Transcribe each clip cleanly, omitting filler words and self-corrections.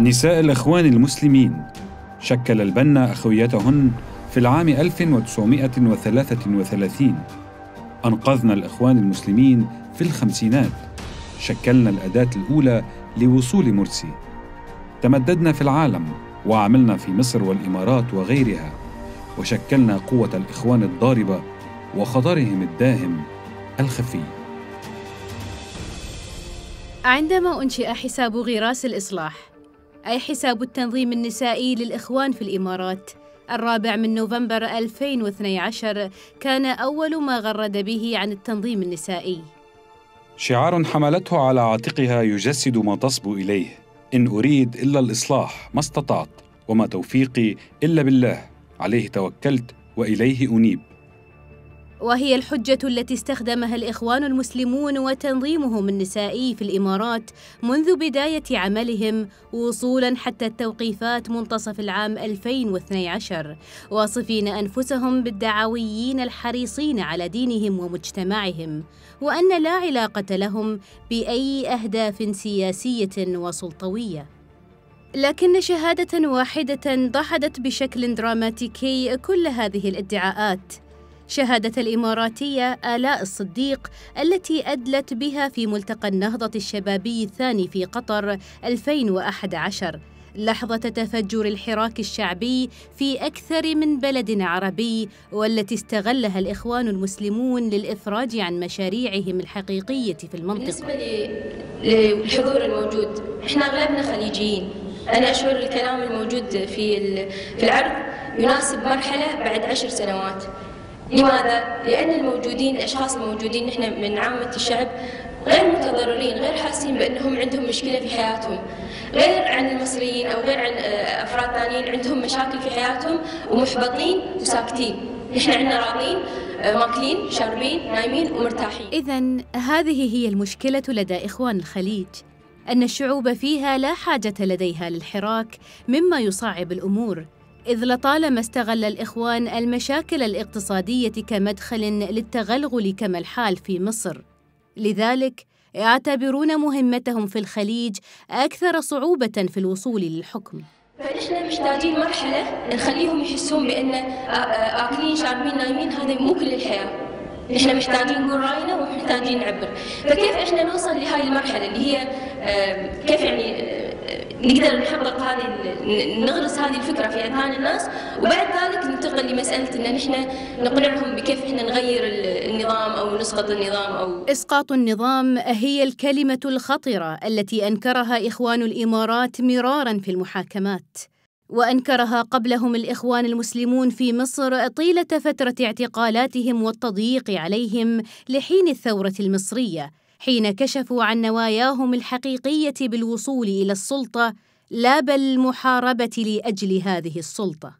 نساء الإخوان المسلمين شكل البنا أخويتهن في العام 1933. أنقذن الإخوان المسلمين في الخمسينات. شكلنا الأداة الأولى لوصول مرسي. تمددنا في العالم وعملنا في مصر والإمارات وغيرها، وشكلنا قوة الإخوان الضاربة وخطرهم الداهم الخفي. عندما أنشئ حساب غراس الإصلاح، أي حساب التنظيم النسائي للإخوان في الإمارات، 4 نوفمبر 2012، كان أول ما غرد به عن التنظيم النسائي. شعار حملته على عاتقها يجسد ما تصبو إليه: إن أريد إلا الإصلاح ما استطعت، وما توفيقي إلا بالله، عليه توكلت وإليه أنيب. وهي الحجة التي استخدمها الإخوان المسلمون وتنظيمهم النسائي في الإمارات منذ بداية عملهم وصولاً حتى التوقيفات منتصف العام 2012، واصفين أنفسهم بالدعويين الحريصين على دينهم ومجتمعهم، وأن لا علاقة لهم بأي أهداف سياسية وسلطوية. لكن شهادة واحدة دحضت بشكل دراماتيكي كل هذه الادعاءات: شهادة الإماراتية آلاء الصديق التي أدلت بها في ملتقى النهضة الشبابي الثاني في قطر 2011، لحظة تفجر الحراك الشعبي في أكثر من بلد عربي، والتي استغلها الإخوان المسلمون للإفراج عن مشاريعهم الحقيقية في المنطقة. بالنسبة للحضور الموجود، إحنا أغلبنا خليجيين. أنا أشعر الكلام الموجود في العرض يناسب مرحلة بعد 10 سنوات. لماذا؟ لأن الأشخاص الموجودين نحن من عامة الشعب غير متضررين، غير حاسين بأنهم عندهم مشكلة في حياتهم، غير عن المصريين أو غير عن أفراد ثانيين عندهم مشاكل في حياتهم ومحبطين وساكتين. نحن عندنا راضين، ماكلين، شاربين، نايمين ومرتاحين. إذن هذه هي المشكلة لدى إخوان الخليج، أن الشعوب فيها لا حاجة لديها للحراك، مما يصعب الأمور، إذ لطالما استغل الإخوان المشاكل الاقتصادية كمدخل للتغلغل كما الحال في مصر. لذلك يعتبرون مهمتهم في الخليج أكثر صعوبة في الوصول للحكم. فنحن محتاجين مرحلة نخليهم يحسون بأن آكلين شاربين نايمين هذا مو كل الحياة. نحن محتاجين نقول رأينا ومحتاجين نعبر. فكيف إحنا نوصل لهاي المرحلة اللي هي كيف يعني نقدر نحقق نغرس هذه الفكرة في أذهان الناس، وبعد ذلك ننتقل لمسألة إن نحن نقنعهم بكيف إحنا نغير النظام أو نسقط النظام أو إسقاط النظام هي الكلمة الخطرة التي أنكرها إخوان الإمارات مراراً في المحاكمات، وأنكرها قبلهم الإخوان المسلمون في مصر طيلة فترة اعتقالاتهم والتضييق عليهم لحين الثورة المصرية، حين كشفوا عن نواياهم الحقيقية بالوصول إلى السلطة لا بل المحاربة لأجل هذه السلطة.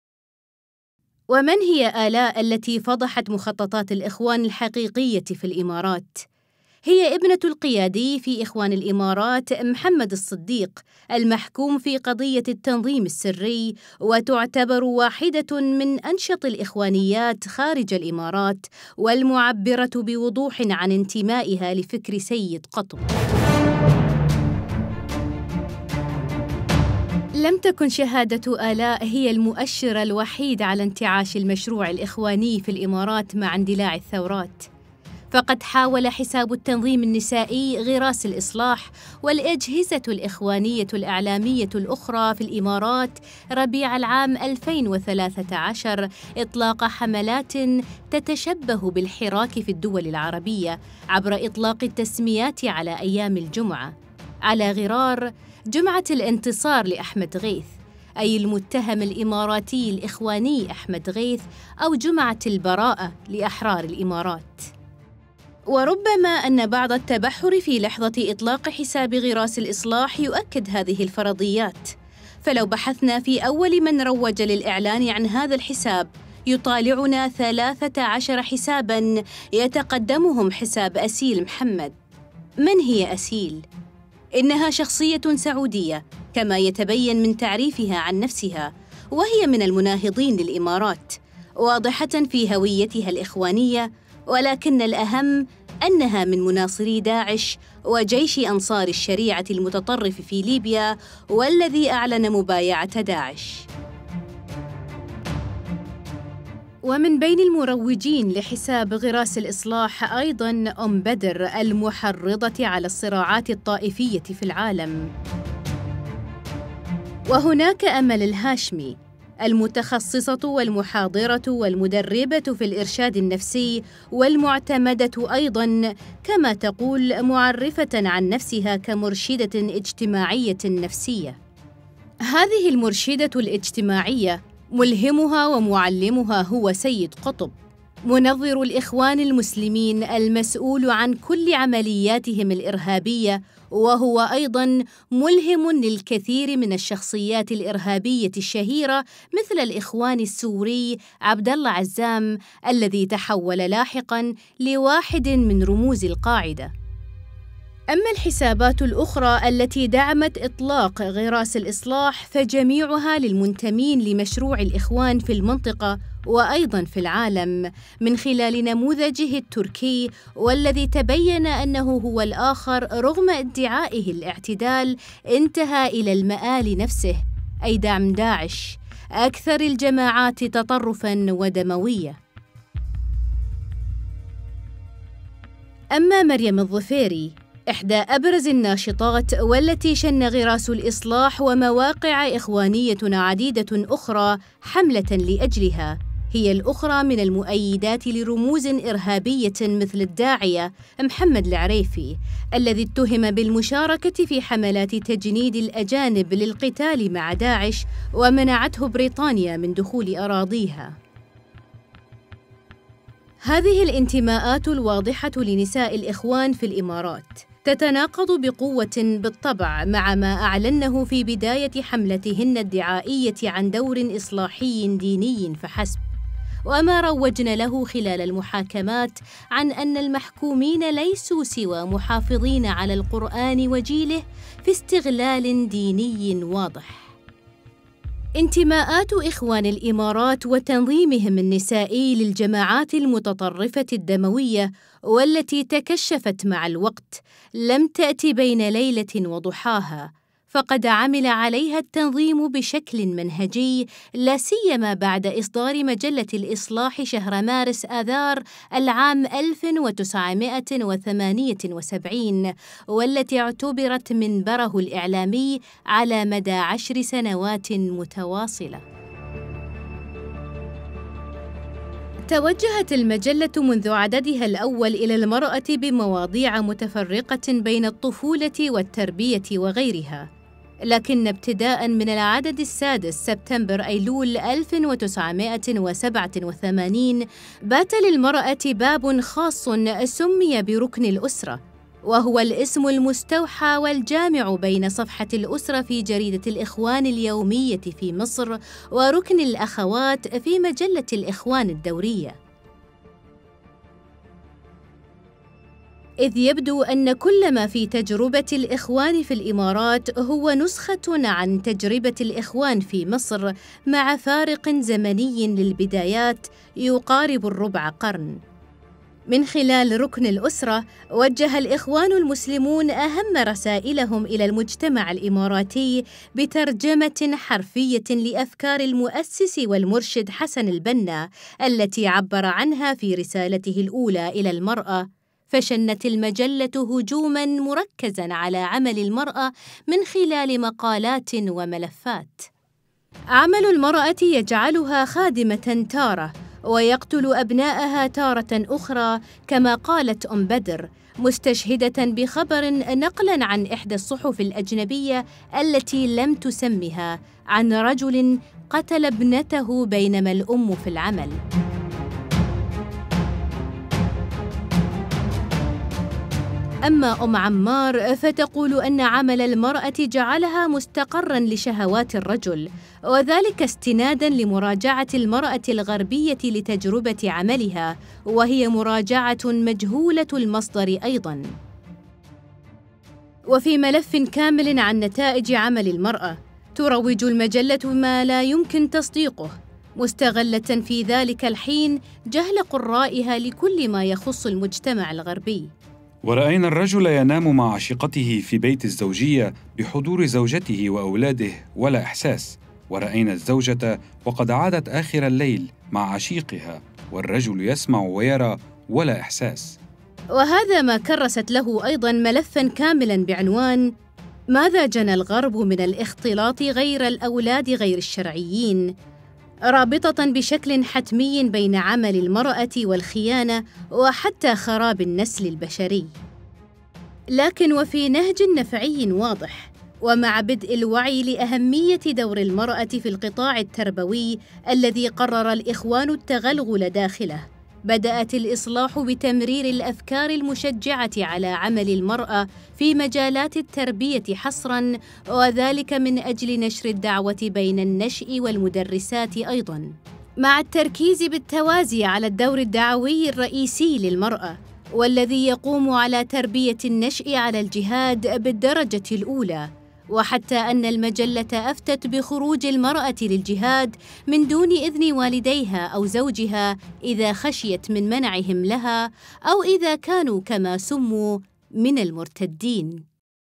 ومن هي آلاء التي فضحت مخططات الإخوان الحقيقية في الإمارات؟ هي ابنة القيادي في إخوان الإمارات محمد الصديق، المحكوم في قضية التنظيم السري، وتعتبر واحدة من أنشط الإخوانيات خارج الإمارات، والمعبرة بوضوح عن انتمائها لفكر سيد قطب. لم تكن شهادة آلاء هي المؤشر الوحيد على انتعاش المشروع الإخواني في الإمارات مع اندلاع الثورات، فقد حاول حساب التنظيم النسائي غراس الإصلاح والأجهزة الإخوانية الإعلامية الأخرى في الإمارات ربيع العام 2013 إطلاق حملات تتشبه بالحراك في الدول العربية عبر إطلاق التسميات على أيام الجمعة، على غرار جمعة الانتصار لأحمد غيث، أي المتهم الإماراتي الإخواني أحمد غيث، أو جمعة البراءة لأحرار الإمارات. وربما أن بعض التبحر في لحظة إطلاق حساب غراس الإصلاح يؤكد هذه الفرضيات، فلو بحثنا في أول من روج للإعلان عن هذا الحساب يطالعنا 13 حساباً يتقدمهم حساب أسيل محمد. من هي أسيل؟ إنها شخصية سعودية كما يتبين من تعريفها عن نفسها، وهي من المناهضين للإمارات، واضحة في هويتها الإخوانية، ولكن الأهم أنها من مناصري داعش وجيش أنصار الشريعة المتطرف في ليبيا، والذي أعلن مبايعة داعش. ومن بين المروجين لحساب غراس الإصلاح أيضاً أم بدر المحرضة على الصراعات الطائفية في العالم. وهناك أمل الهاشمي المتخصصة والمحاضرة والمدربة في الإرشاد النفسي والمعتمدة أيضاً، كما تقول، معرفة عن نفسها كمرشدة اجتماعية نفسية. هذه المرشدة الاجتماعية ملهمها ومعلمها هو سيد قطب، منظر الإخوان المسلمين المسؤول عن كل عملياتهم الإرهابية، وهو أيضاً ملهم للكثير من الشخصيات الإرهابية الشهيرة مثل الإخوان السوري عبد الله عزام الذي تحول لاحقاً لواحد من رموز القاعدة. أما الحسابات الأخرى التي دعمت إطلاق غراس الإصلاح فجميعها للمنتمين لمشروع الإخوان في المنطقة وأيضاً في العالم، من خلال نموذجه التركي، والذي تبين أنه هو الآخر رغم ادعائه الاعتدال انتهى إلى المآل نفسه، أي دعم داعش، أكثر الجماعات تطرفاً ودموية. أما مريم الظفيري، إحدى أبرز الناشطات والتي شن غراس الإصلاح ومواقع إخوانية عديدة أخرى حملة لأجلها، هي الأخرى من المؤيدات لرموز إرهابية مثل الداعية محمد العريفي، الذي اتهم بالمشاركة في حملات تجنيد الأجانب للقتال مع داعش ومنعته بريطانيا من دخول أراضيها. هذه الانتماءات الواضحة لنساء الإخوان في الإمارات تتناقض بقوة بالطبع مع ما أعلنه في بداية حملتهن الدعائية عن دور إصلاحي ديني فحسب، وما روجن له خلال المحاكمات عن أن المحكومين ليسوا سوى محافظين على القرآن وجيله في استغلال ديني واضح. انتماءات إخوان الإمارات وتنظيمهم النسائي للجماعات المتطرفة الدموية والتي تكشفت مع الوقت لم تأتي بين ليلة وضحاها، فقد عمل عليها التنظيم بشكل منهجي، لا سيما بعد إصدار مجلة الإصلاح شهر مارس آذار العام 1978، والتي اعتبرت منبره الإعلامي على مدى 10 سنوات متواصلة. توجهت المجلة منذ عددها الأول إلى المرأة بمواضيع متفرقة بين الطفولة والتربية وغيرها، لكن ابتداء من العدد السادس سبتمبر أيلول 1987 بات للمرأة باب خاص سمي بركن الأسرة، وهو الاسم المستوحى والجامع بين صفحة الأسرة في جريدة الإخوان اليومية في مصر وركن الأخوات في مجلة الإخوان الدورية. إذ يبدو أن كل ما في تجربة الإخوان في الإمارات هو نسخة عن تجربة الإخوان في مصر، مع فارق زمني للبدايات يقارب الربع قرن. من خلال ركن الأسرة وجه الإخوان المسلمون أهم رسائلهم إلى المجتمع الإماراتي بترجمة حرفية لأفكار المؤسس والمرشد حسن البنا التي عبر عنها في رسالته الأولى إلى المرأة، فشنت المجلة هجوماً مركزاً على عمل المرأة من خلال مقالات وملفات. عمل المرأة يجعلها خادمة تارة ويقتل أبناءها تارة أخرى، كما قالت أم بدر، مستشهدة بخبر نقلاً عن إحدى الصحف الأجنبية التي لم تسمها عن رجل قتل ابنته بينما الأم في العمل. أما أم عمار فتقول أن عمل المرأة جعلها مستقراً لشهوات الرجل، وذلك استناداً لمراجعة المرأة الغربية لتجربة عملها، وهي مراجعة مجهولة المصدر أيضاً. وفي ملف كامل عن نتائج عمل المرأة تروج المجلة ما لا يمكن تصديقه، مستغلة في ذلك الحين جهل قرائها لكل ما يخص المجتمع الغربي. ورأينا الرجل ينام مع عشيقته في بيت الزوجية بحضور زوجته وأولاده ولا إحساس، ورأينا الزوجة وقد عادت آخر الليل مع عشيقها والرجل يسمع ويرى ولا إحساس. وهذا ما كرست له أيضاً ملفاً كاملاً بعنوان ماذا جنى الغرب من الاختلاط غير الأولاد غير الشرعيين، رابطة بشكل حتمي بين عمل المرأة والخيانة وحتى خراب النسل البشري. لكن وفي نهج نفعي واضح، ومع بدء الوعي لأهمية دور المرأة في القطاع التربوي الذي قرر الإخوان التغلغل داخله، بدأت الإصلاح بتمرير الأفكار المشجعة على عمل المرأة في مجالات التربية حصراً، وذلك من أجل نشر الدعوة بين النشء والمدرسات أيضاً، مع التركيز بالتوازي على الدور الدعوي الرئيسي للمرأة، والذي يقوم على تربية النشء على الجهاد بالدرجة الأولى. وحتى أن المجلة أفتت بخروج المرأة للجهاد من دون إذن والديها أو زوجها إذا خشيت من منعهم لها، أو إذا كانوا كما سموا من المرتدين،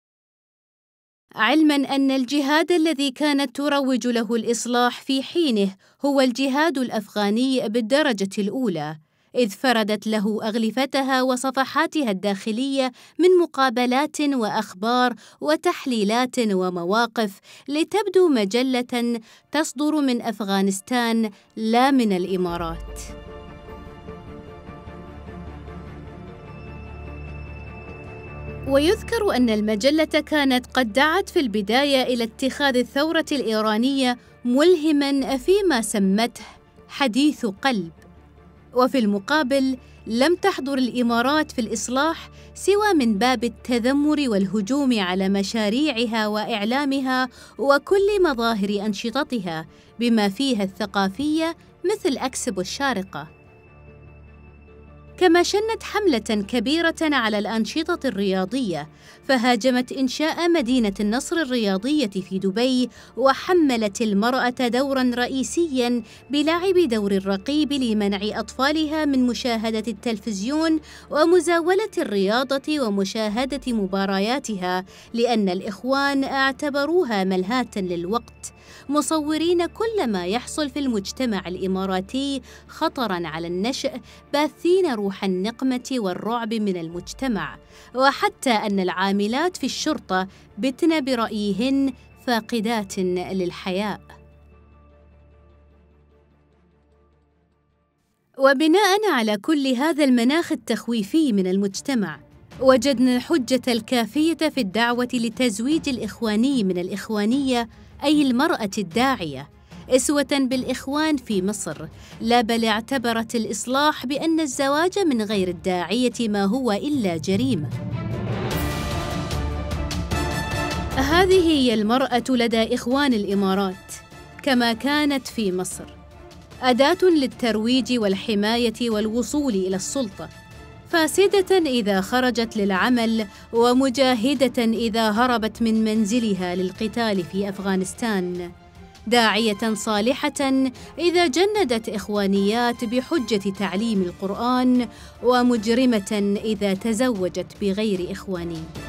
علماً أن الجهاد الذي كانت تروج له الإصلاح في حينه هو الجهاد الأفغاني بالدرجة الأولى، إذ فردت له أغلفتها وصفحاتها الداخلية من مقابلات وأخبار وتحليلات ومواقف، لتبدو مجلة تصدر من أفغانستان لا من الإمارات. ويذكر أن المجلة كانت قد دعت في البداية إلى اتخاذ الثورة الإيرانية ملهماً فيما سمته حديث قلب، وفي المقابل لم تحضر الإمارات في الإصلاح سوى من باب التذمر والهجوم على مشاريعها وإعلامها وكل مظاهر أنشطتها بما فيها الثقافية مثل أكسب الشارقة، كما شنت حملة كبيرة على الأنشطة الرياضية، فهاجمت إنشاء مدينة النصر الرياضية في دبي، وحملت المرأة دوراً رئيسياً بلعب دور الرقيب لمنع أطفالها من مشاهدة التلفزيون ومزاولة الرياضة ومشاهدة مبارياتها، لأن الإخوان اعتبروها ملهاة للوقت، مصورين كل ما يحصل في المجتمع الإماراتي خطراً على النشء، باثين روح النقمة والرعب من المجتمع، وحتى أن العاملات في الشرطة بتن برأيهن فاقدات للحياء. وبناءً على كل هذا المناخ التخويفي من المجتمع، وجدنا الحجة الكافية في الدعوة لتزويج الإخواني من الإخوانية، أي المرأة الداعية، أسوة بالإخوان في مصر، لا بل اعتبرت الإصلاح بأن الزواج من غير الداعية ما هو إلا جريمة. هذه هي المرأة لدى إخوان الإمارات كما كانت في مصر، أداة للترويج والحماية والوصول إلى السلطة، فاسدة إذا خرجت للعمل، ومجاهدة إذا هربت من منزلها للقتال في أفغانستان، داعية صالحة إذا جندت إخوانيات بحجة تعليم القرآن، ومجرمة إذا تزوجت بغير إخواني.